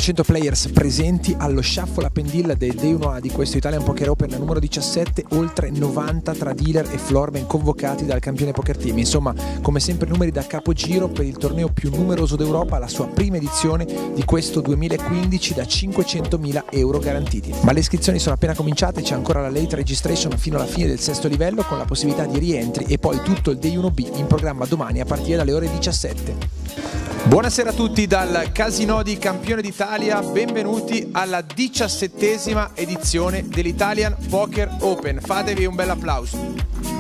400 players presenti allo shuffle up and deal del Day 1A di questo Italian Poker Open numero 17, oltre 90 tra dealer e floorman convocati dal campione poker team. Insomma, come sempre numeri da capogiro per il torneo più numeroso d'Europa, la sua prima edizione di questo 2015 da 500.000 euro garantiti. Ma le iscrizioni sono appena cominciate, c'è ancora la late registration fino alla fine del sesto livello con la possibilità di rientri e poi tutto il Day 1B in programma domani a partire dalle ore 17. Buonasera a tutti dal Casinò di Campione d'Italia, benvenuti alla 17ª edizione dell'Italian Poker Open. Fatevi un bel applauso.